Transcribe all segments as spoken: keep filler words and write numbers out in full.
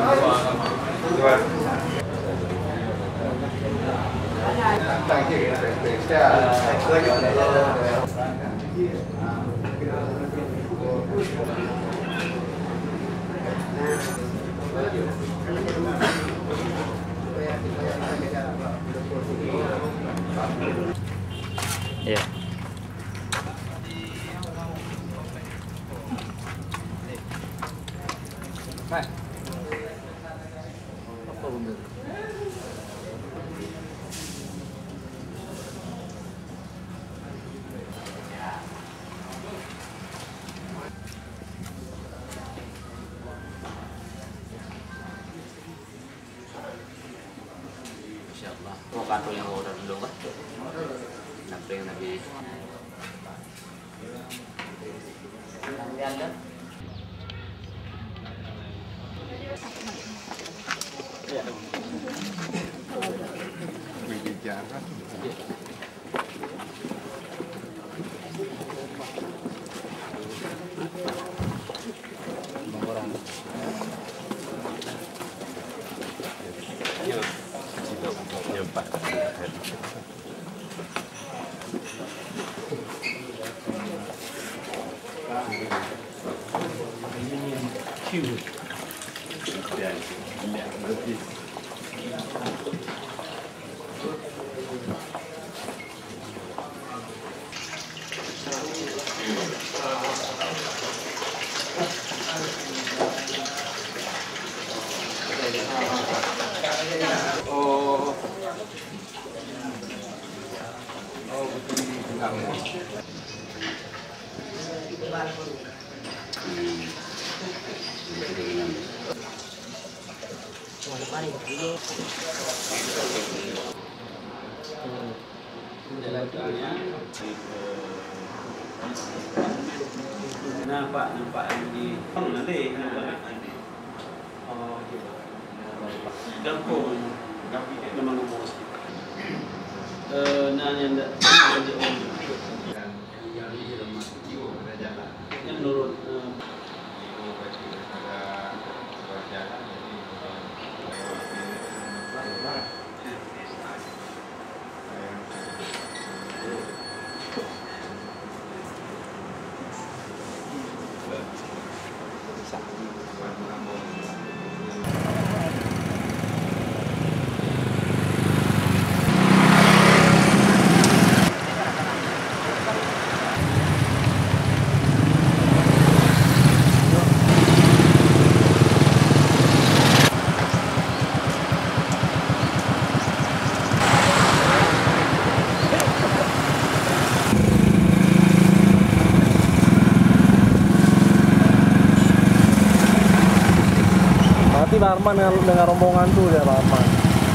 Ya. Pak. Apa benda? Insyaallah. Mau kartu yang order dulu kan? Sampai yang lagi. Ya. Berbicara. Orang. Ya. Nyempat. Cute. Dan ya, berarti oh oh betul di tengah. Nampak nampak ini nanti oh kampung kampung itu memang ngomong sikit eh nanya ndak aja om yang di rumah jiwa ada jalan yang menurut Pak Arman dengan, dengan rombongan tuh ya Pak Arman.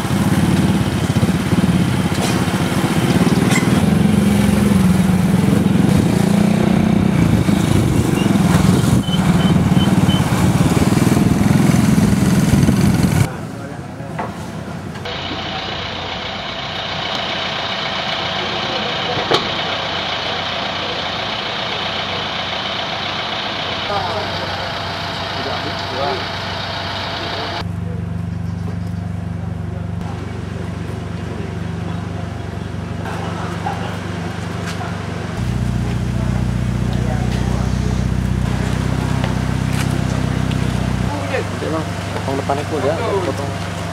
Potong depannya cool ya, potong.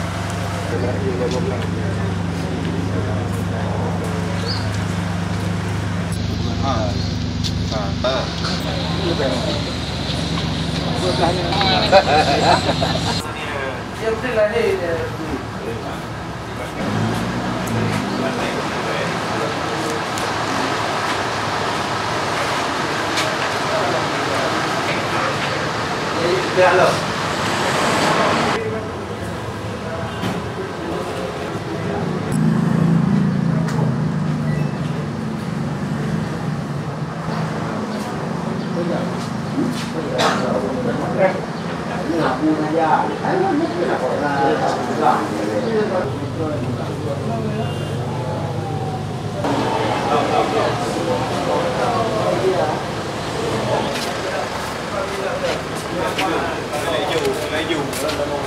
Ah, ah, ini berapa? Bukannya. Yang penting lah ni. Dah lah. Laju, laju.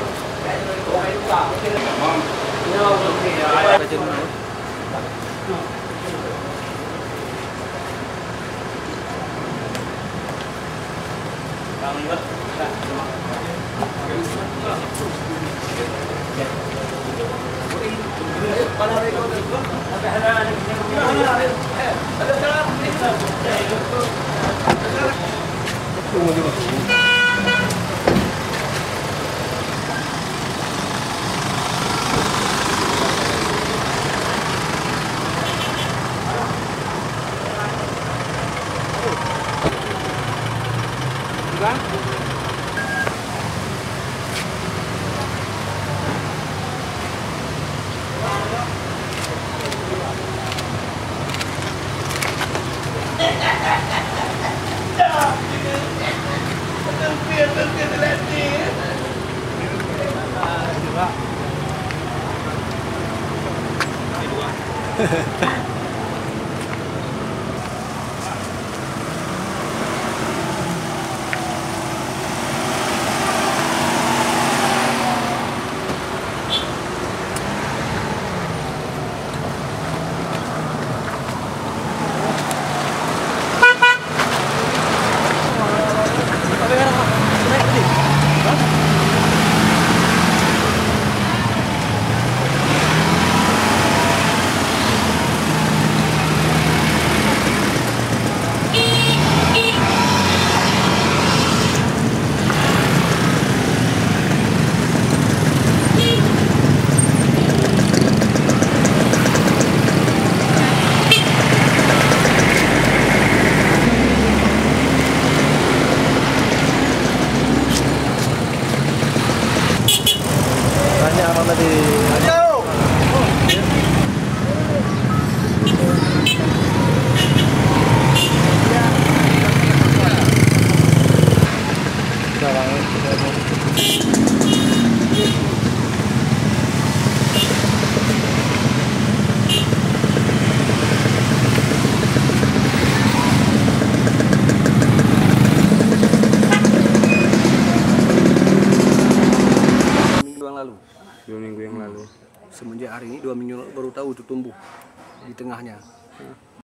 Dua minggu yang lalu. Semenjak hari ini dua minggu baru tahu itu tumbuh di tengahnya.